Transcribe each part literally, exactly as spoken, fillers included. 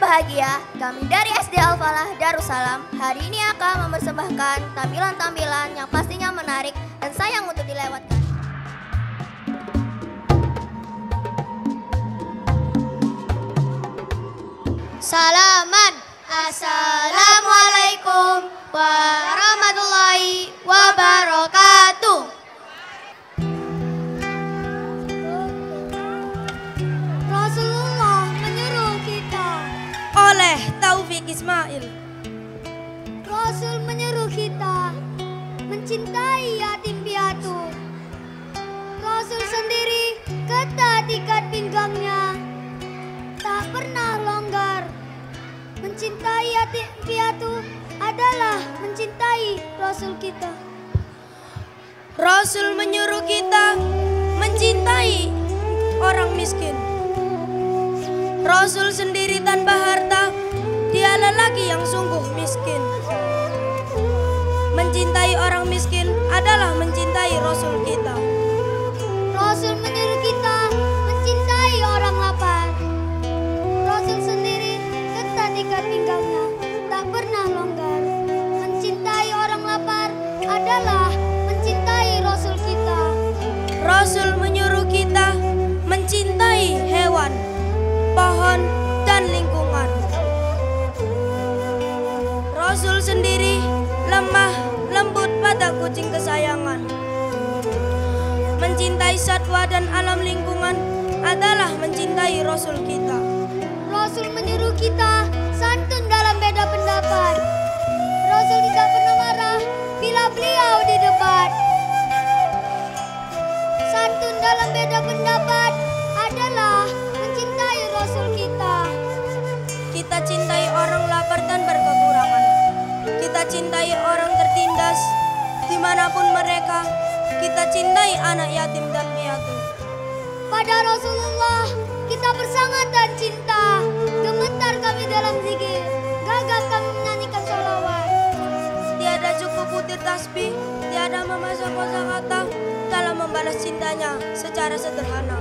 berbahagia, kami dari S D Al-Falah Darussalam hari ini akan mempersembahkan tampilan-tampilan yang pastinya menarik dan sayang untuk dilewatkan. Salaman. Assalamualaikum warahmatullahi wabarakatuh. Rasulullah menyuruh kita. Oleh Taufik Ismail. Rasul menyuruh kita mencintai yatim piatu. Rasul sendiri ketat ikat pinggangnya, tak pernah longgar. Mencintai yatim piatu adalah mencintai Rasul kita. Rasul menyuruh kita mencintai orang miskin. Rasul sendiri tanpa harta, dia lelaki yang sungguh miskin. Mencintai orang miskin adalah mencintai Rasul kita. Rasul menyuruh kita mencintai orang lapar. Rasul sendiri ketat ikat pinggangnya, tak pernah longgar. Mencintai orang lapar adalah mencintai Rasul kita. Rasul menyuruh kita mencintai hewan, pohon, dan lingkungan. Rasul sendiri lemah, lembut pada kucing kesayangan. Mencintai satwa dan alam lingkungan adalah mencintai Rasul kita. Rasul menyuruh kita santun dalam beda pendapat. Rasul tidak pernah marah bila beliau di debat. Santun dalam beda pendapat adalah mencintai Rasul kita. Kita cintai orang lapar dan berkekurangan. Kita cintai orang tertindas dimanapun mereka. Kita cintai anak yatim dan piatu. Pada Rasulullah kita bersangat dan cinta. Gemetar kami dalam zikir, gagah kami menyanyikan sholawat. Tiada cukup butir tasbih, tiada memasang kosakata dalam membalas cintanya secara sederhana.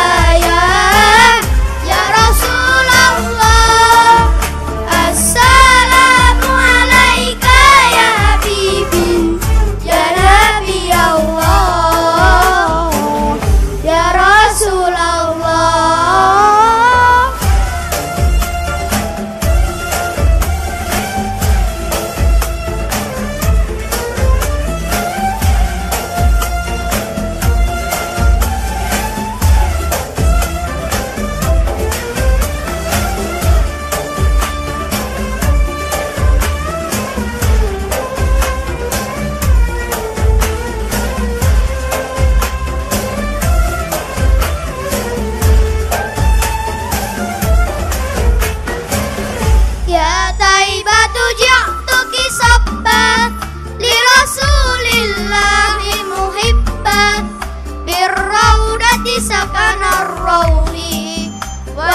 Assalamualaikum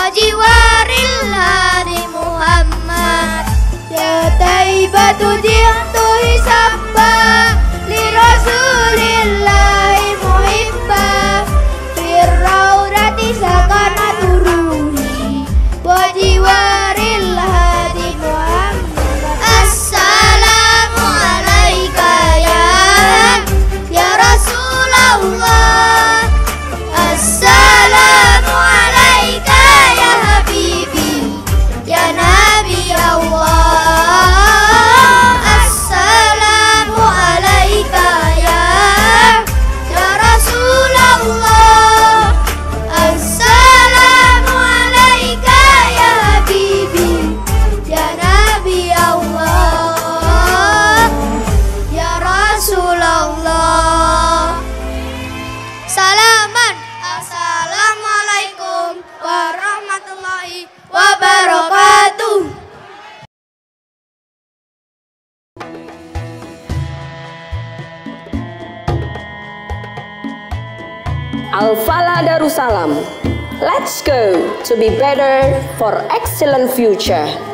wajiwaril hadi Muhammad. Ya taibatu ji'tu hisabba li rasulillahi muhibba firraudati sakanat ruhi wajiwaril hadi Muhammad. Assalamu alaika ya ya Rasulullah. Assalamu alaika ya habibi ya nabi Allah. Assalamu alaika ya ya Rasulullah. Assalamu alaika ya habibi ya nabi Allah ya Rasulullah. Salaman. Assalamualaikum warahmatullahi wabarakatuh. Al-Falah Darussalam. Let's go to be better for excellent future.